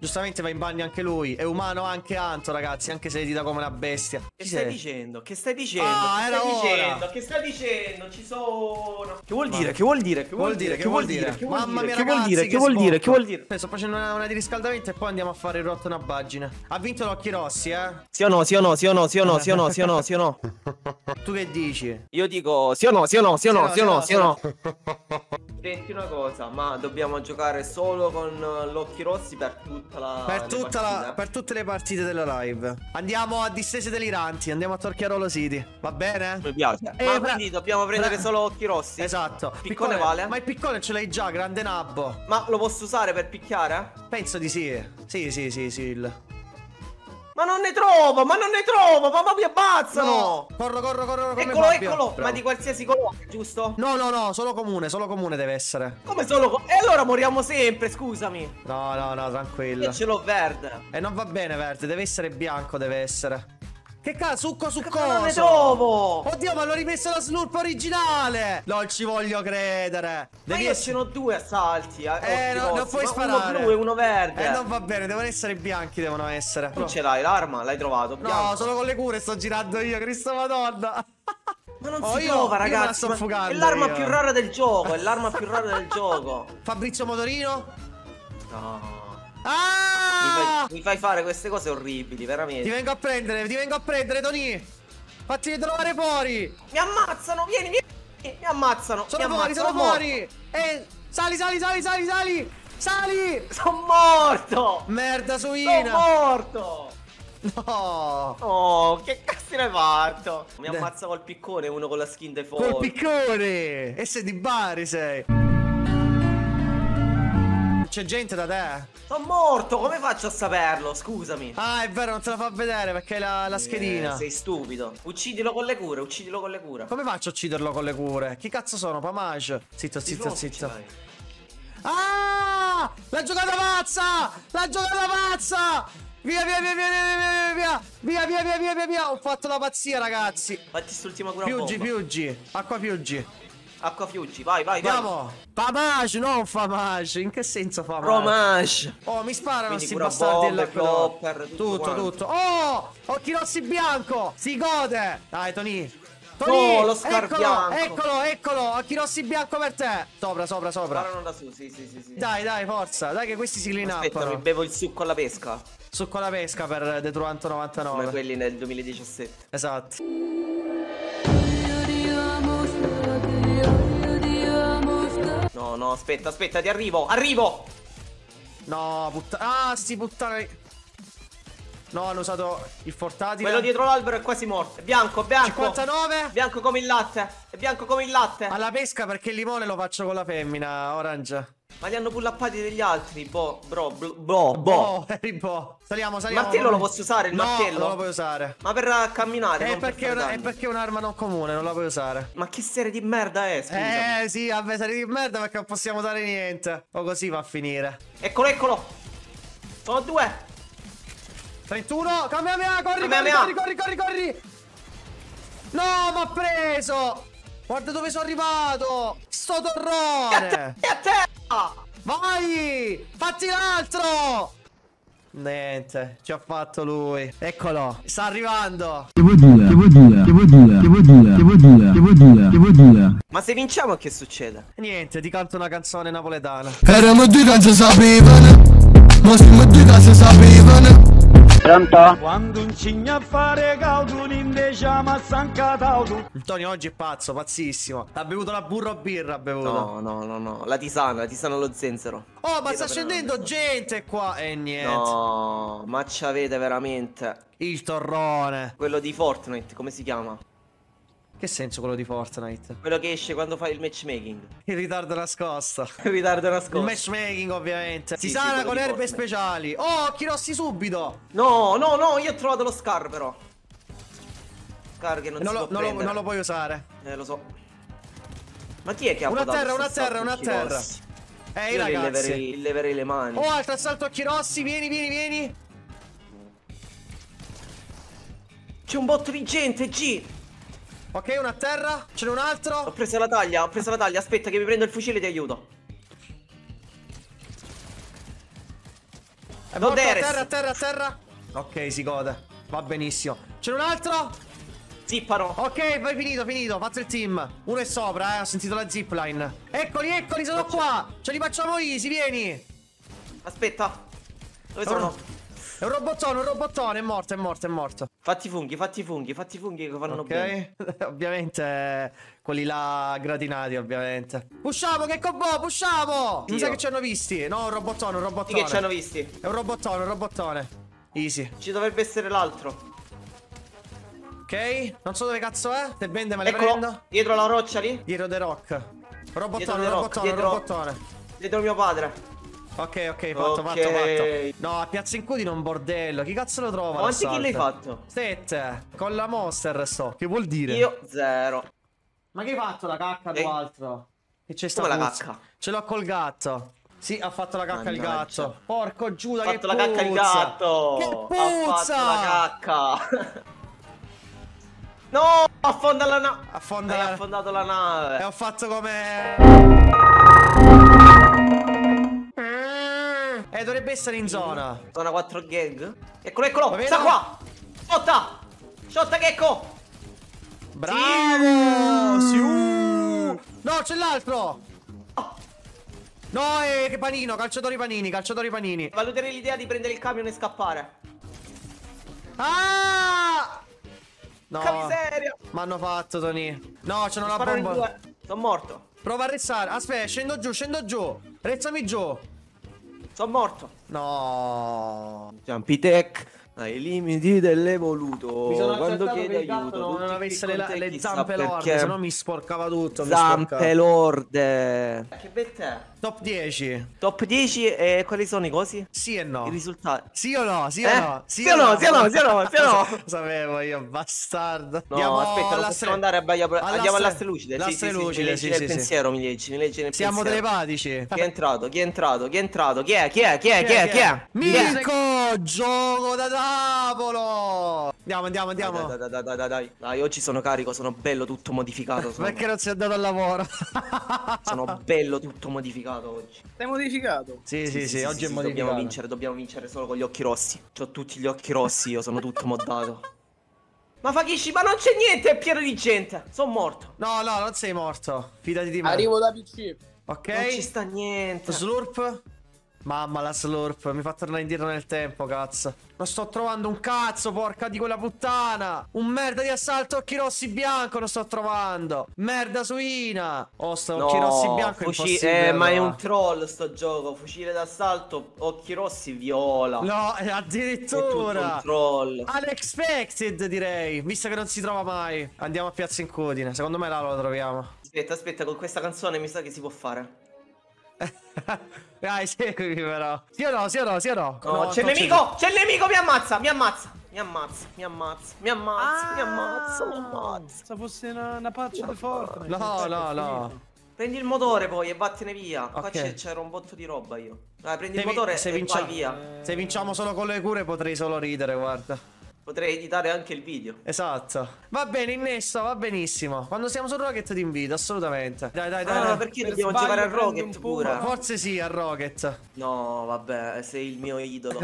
Giustamente va in bagno anche lui. È umano anche Anto, ragazzi, anche se edita come una bestia. Che stai dicendo? Che stai dicendo? Ah, era ora. Che stai dicendo? Ci sono. Che vuol Ma- dire? Che vuol dire? Che vuol dire? Che vuol dire? Che vuol Mamma dire? mia, Che vuol ragazzi, dire? Che vuol dire? Che vuol dire? Sto facendo una di riscaldamento e poi andiamo a fare il rotto una bagina. Ha vinto l'Occhi Rossi, eh? Sì o no? Sì o no? Sì o no? Sì o no? Sì o no? Sì o no? Sì o no? Tu che dici? Io dico sì o no? Sì o no? Sì o no? Sì Sì o o no, no? sì Sì o o no? Senti una cosa, ma dobbiamo giocare solo con l'Occhi Rossi per tutta la partita? Per tutte le partite della live. Andiamo a distese deliranti. Andiamo a Torchiarolo City. Va bene? Mi piace. Ma fra- quindi dobbiamo prendere solo Occhi Rossi? Esatto. Piccone vale? Ma il piccone ce l'hai già, grande nabbo. Ma lo posso usare per picchiare? Penso di sì. Sì. Ma non ne trovo, ma mi ammazzano! No. Corro come Eccolo, Fabio. eccolo! Bravo. Ma di qualsiasi colore, giusto? No, solo comune deve essere. Come E allora moriamo sempre, scusami! No, tranquillo. Io ce l'ho verde! E non va bene verde, deve essere bianco, deve essere. Che cazzo, succo su Ma non ne coso? trovo! Oddio, ma l'ho rimesso la slurp originale! Non ci voglio credere. Ma io ce n'ho due assalti, no, non puoi ma sparare. uno blu e uno verde! Non va bene, devono essere bianchi, devono essere. Tu ce l'hai l'arma? L'hai trovato? No, Bianco. solo con le cure sto girando io, Cristo Madonna. Ma non Oh, si io trova, me la ragazzi! sto Ma fugando è l'arma io. più rara del gioco, è l'arma più rara del gioco! Fabrizio Motorino? No... Ah! Mi fai fare queste cose orribili, veramente. Ti vengo a prendere, Tony. Fatti trovare fuori. Mi ammazzano, vieni. Mi ammazzano. Sono mi fuori, ammazzano, sono fuori. Sali. Sono morto. Merda Sono suina. morto. No. Oh, che cazzo ne hai fatto? Mi Dai. ammazza col piccone uno con la skin Col default. piccone. E sei di Bari sei. C'è gente da te? Sono morto, come faccio a saperlo? Scusami. Ah, è vero, non te la fa vedere perché hai la schedina. Sei stupido. Uccidilo con le cure, Come faccio a ucciderlo con le cure? Chi cazzo sono? Pamage? Zitto. Ah! La giocata pazza! Via! Ho fatto la pazzia, ragazzi. Fatti quest'ultima cura bomba. Piuggi. Acqua Piuggi. Acqua Fiuggi, vai. Andiamo. Pamage, non Famage. In che senso Famage? Fromage. Oh, mi sparano Quindi sti cura bastardi bombe, dell'acqua. flopper, tutto Tutto. Oh! Occhi rossi bianco. Si gode. Dai, Tony. No, lo scar bianco. Eccolo. Occhi rossi bianco per te. Sopra. Sparano da su, sì. Dai, forza. Dai che questi si clean Aspetta, mi up. bevo il succo alla pesca. Succo alla pesca per The Truanto Come 99. quelli nel 2017. Esatto. No, aspetta, ti arrivo. No, ah, sti puttana. No, hanno usato il portatile. Quello dietro l'albero è quasi morto. È bianco. 59. Bianco come il latte. È bianco come il latte. Alla pesca perché il limone lo faccio con la femmina, Orange. Ma li hanno pullappati degli altri. Boh. Eri boh. Saliamo. Il martello lo posso usare, il martello? Non lo puoi usare. Ma per camminare, È non per perché, fare è danni. perché è un'arma non comune, non la puoi usare. Ma che serie di merda è, scusa? Sì, vabbè, sei di merda perché non possiamo dare niente. O così va a finire. Eccolo. Sono due. 31, Kamehameha, corri. No, m'ha preso. Guarda dove sono arrivato. Sto torrone. E a terra. Vai, fatti l'altro. Niente, ci ha fatto lui. Eccolo, sta arrivando. Che vuol dire? Ma se vinciamo che succede? Niente, ti canto una canzone napoletana. Eravamo due che si sapevano, ma siamo due che si sapevano. Pronto? Quando un cigno a fare caldo, invece ma stanca d'auto. Antonio oggi è pazzo, pazzissimo. Ha bevuto la burro birra, ha bevuto. No. La tisana allo zenzero. Oh, ma sta scendendo gente qua. E niente. No, ma ci avete veramente. Il torrone. Quello di Fortnite, come si chiama? Che senso quello di Fortnite? Quello che esce quando fai il matchmaking. Il ritardo nascosto. Ritardo nascosto. Il matchmaking ovviamente. Sì, Si sana quello con di erbe Fortnite. speciali. Oh, occhi rossi subito. No, io ho trovato lo Scar però. Scar che non si può prendere. non lo puoi usare. Lo so. Ma chi è che ha Una votato terra, sto una assalto occhi terra. rossi? Ehi Io ragazzi. leverei le mani. Oh, altro assalto occhi rossi. Vieni. C'è un botto di gente, G. Ok, una a terra. Ce n'è un altro. Ho preso la taglia. Aspetta che mi prendo il fucile e ti aiuto. È Non morto, a deres. terra, a terra, a terra. Ok, si gode. Va benissimo. C'è un altro? Zippano. Ok, vai, finito. Fatto il team. Uno è sopra, ho sentito la zipline. Eccoli, sono qua. Ce li facciamo easy, vieni. Aspetta. Dove sono? È un robottone, è morto. Fatti funghi che fanno bene. Ok, ovviamente quelli là gratinati, ovviamente. Pusciamo, che combo, pusciamo! Mi sa che ci hanno visti. No, un robottone. Sì che ci hanno visti. È un robottone. Easy. Ci dovrebbe essere l'altro. Ok, non so dove cazzo è. Se vende me le Eccolo, prendo. dietro la roccia lì. Dietro The Rock. Dietro The Rock, dietro- Robottone. Dietro mio padre. Ok, fatto. No, a Piazza Incudine è un bordello. Chi cazzo lo trova? Quanti kill hai fatto? 7. Con la Monster sto. Che vuol dire? Io 0. Ma che hai fatto la cacca o altro? Che c'è sta Come la puzza? cacca? Ce l'ho col gatto. Sì, ha fatto la cacca il Mannaggia. gatto. Porco Giuda, Ha che fatto la cacca il puzza. gatto. Che Ha puzza. fatto la cacca. No, affonda la nave. Affonda Hai la- affondato la nave. E ho fatto come... dovrebbe essere in zona. Zona 4 gang. Eccolo, Lo vedo? sta qua. Shotta Gecko. Bravo! Sì. No, c'è l'altro. No, che panino, calciatori panini. Valuterei l'idea di prendere il camion e scappare. Ah! No. Che miseria. M'hanno fatto, Tony. No, c'è una Sparano in bomba. due. Sono morto. Prova a restare. Aspetta, scendo giù. Rezzami giù. Sono morto. No. Jumpy Tech ai limiti dell'evoluto. Mi sono Quando accertato chiede che il gatto aiuto, non tutti avesse qui con te, le chissà zampe lorde, perché. se no mi sporcava tutto. Zampe lorde. Che bette. Top 10. Top 10 e quali sono i cosi? Sì e no. I risultati. Sì o no? Sì o Eh? no? Sì o no? Sì o no? Sapevo io, bastardo. No, aspetta, non possiamo andare a andiamo all'asse lucide. L'asse lucide, mi leggi nel pensiero, mi leggi nel Siamo pensiero. telepatici. Chi è entrato? Chi è? Mirko, gioco da tavolo. Andiamo. Dai, oggi sono carico, sono bello tutto modificato. Perché non si è andato al lavoro? Sono bello tutto modificato oggi. Sei modificato? Sì, oggi è modificato. Dobbiamo vincere solo con gli occhi rossi. C'ho tutti gli occhi rossi, io sono tutto moddato. Ma Fakishi, ma non c'è niente, è pieno di gente. Sono morto. No, non sei morto. Fidati di me. Arrivo da PC. Ok. Non ci sta niente. Slurp. Mamma la slurp, mi fa tornare indietro nel tempo, cazzo. Non sto trovando un cazzo, porca di quella puttana. Un merda di assalto occhi rossi bianco non sto trovando. Merda suina. Oh, sto occhi rossi bianco è impossibile. Ma è un troll sto gioco. Fucile d'assalto, occhi rossi viola. No, È tutto addirittura. un troll. Unexpected, direi. Visto che non si trova mai. Andiamo a Piazza Incudine. Secondo me là lo troviamo. Aspetta, con questa canzone mi sa che si può fare. Dai, seguimi però. Sì o no? No, c'è il nemico, mi ammazza. Se fosse una patch di Fortnite. No. Prendi il motore poi e vattene via. Qua Ok. c'era un botto di roba io. Dai, prendi il motore e vai via. Se vinciamo solo con le cure potrei solo ridere, guarda. Potrei editare anche il video. Esatto. Va bene, innesto, va benissimo. Quando siamo su Rocket ti invito, assolutamente. Dai. Perché Per dobbiamo sbaglio giocare a prendi Rocket un puro. pure? Forse sì, a Rocket. No, vabbè, sei il mio idolo.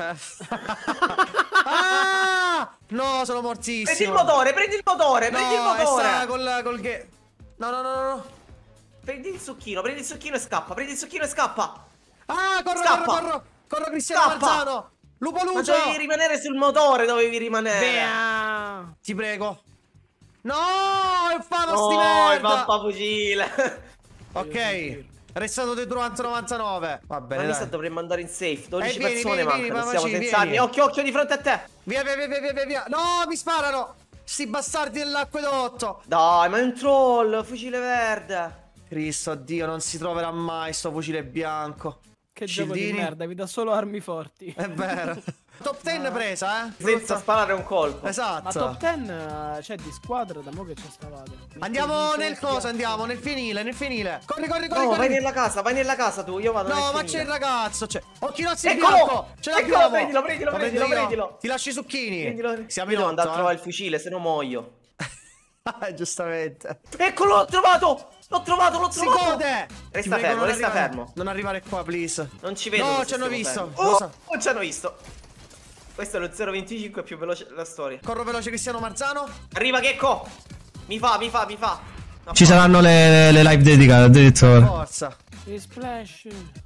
Ah! No, sono mortissimo. Prendi il motore. Sta col che... No. Prendi il succhino e scappa. Ah, corro, Cristiano Scappa. Marzano. Lupo Ma Lucio. dovevi rimanere sul motore, Via. Ti prego. No, è famo sti il merda. pappafucile. Ok, restato dentro 99. Va bene, Ma mi sa dai. dovremmo andare in safe. 12 vieni, persone vieni, mancano. mamma, Stiamo ci senza armi. vieni. Occhio di fronte a te. Via. No, mi sparano. Sti bastardi dell'acquedotto. Dai, ma è un troll. Fucile verde. Cristo, Dio, non si troverà mai sto fucile bianco. Che gioco di Scildini? merda, vi dà solo armi forti. È vero. Top 10 presa, Senza sparare un colpo. Esatto. Ma top 10 c'è di squadra da mo' che ci stavate. Andiamo nel coso, andiamo nel fienile. Corri. No, vai nella casa tu. Io vado No, nel ma c'è finire. il ragazzo, c'è. Occhi rossi Eccolo! bianco. Ce l'abbiamo. Eccolo, prendilo, Lo prendo io. prendilo. Ti lasci i succhini. Prendilo. Siamo Io in devo andare a 8, trovare il fucile, se no muoio. Giustamente. Eccolo, l'ho trovato. L'ho trovato. Si gode! Resta fermo, resta fermo. Non arrivare qua, please. Non ci vedo. No, ci hanno visto. Non ci hanno visto. Questo è lo 0.25 più veloce della storia. Corro veloce, Cristiano Marzano. Arriva Gecko. Mi fa. No, Ci saranno le live dedicate addirittura. Forza. E splash.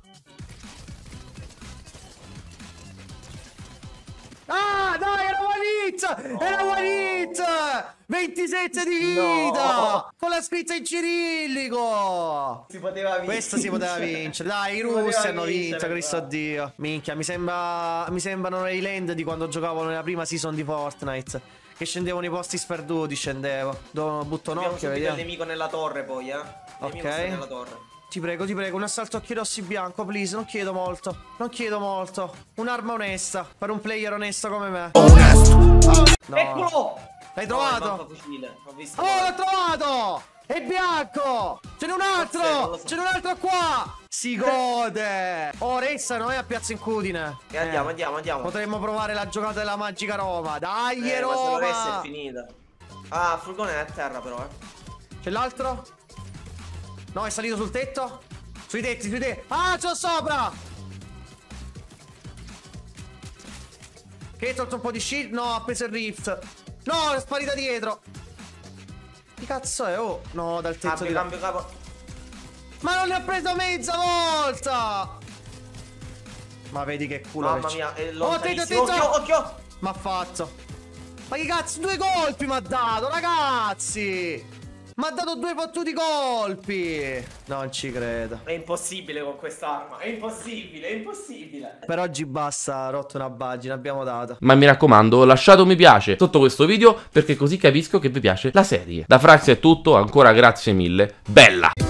Ah, dai, era one hit! Era one hit! 27 di vita! No. Con la scritta in cirillico! si poteva vincere. Questo si poteva vincere. Dai, i russi hanno vinto, Cristo Dio. Minchia, mi sembrano i land di quando giocavo nella prima season di Fortnite. Che scendevo nei posti sperduti, scendevo. Butto un occhio, vediamo. Il nemico nella torre poi, Il nemico sta nella torre. Ti prego, un assalto a occhi rossi bianco, please, non chiedo molto. Un'arma onesta, per un player onesto come me. No. Eccolo! L'hai trovato? Ho visto. Oh, l'ho trovato! È bianco! Ce n'è un altro! Ce n'è un altro qua! Si gode! Oh, restano, a Piazza Incudine. E andiamo. Potremmo provare la giocata della Magica Roma. Dai, Ma se Roma! lo resta è finita. Ah, il furgone è a terra però, C'è l'altro? No, è salito sul tetto? Sui tetti. Ah, c'ho sopra! Che hai tolto un po' di shield? No, ha preso il rift. No, è sparita dietro. Che cazzo è? Oh, no, dal tetto di cambio capo. Ma non ne ha preso mezza volta! Ma vedi che culo. Mamma mia, è lontanissimo. Occhio! M'ha fatto. Ma che cazzo, 2 colpi mi ha dato, ragazzi! Mi ha dato 2 fottuti colpi. Non ci credo. È impossibile con quest'arma. È impossibile. Per oggi basta, rotto una pagina, abbiamo dato. Ma mi raccomando, lasciate un mi piace sotto questo video perché così capisco che vi piace la serie. Da Frax è tutto, ancora grazie mille. Bella!